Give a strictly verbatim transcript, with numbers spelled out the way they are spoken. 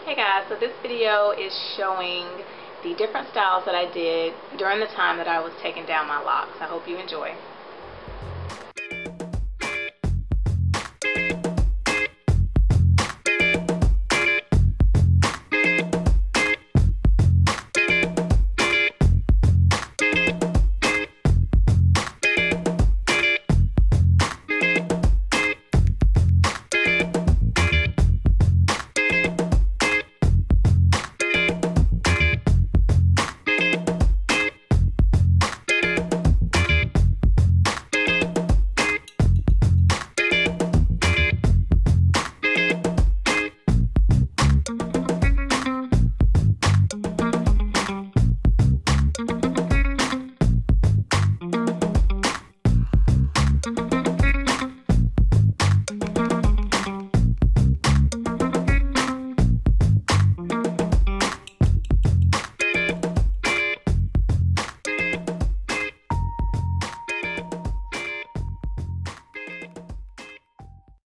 Hey guys, so this video is showing the different styles that I did during the time that I was taking down my locks. I hope you enjoy.